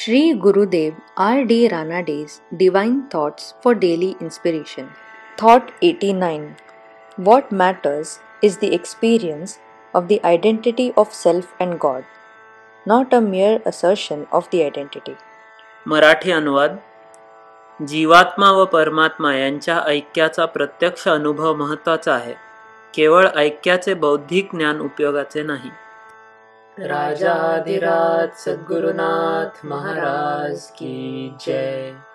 Shree Gurudev R.D. Ranade's Divine Thoughts for Daily Inspiration. Thought 89. What matters is the experience of the identity of self and God, not a mere assertion of the identity. Marathi अनुवाद. जीवात्मा व परमात्मा यांच्या ऐक्याचा प्रत्यक्ष अनुभव महत्त्वाचा आहे. केवळ ऐक्याचे बौद्धिक ज्ञान उपयोगाचे नाही. राजाधिराज सद्गुरुनाथ महाराज की जय.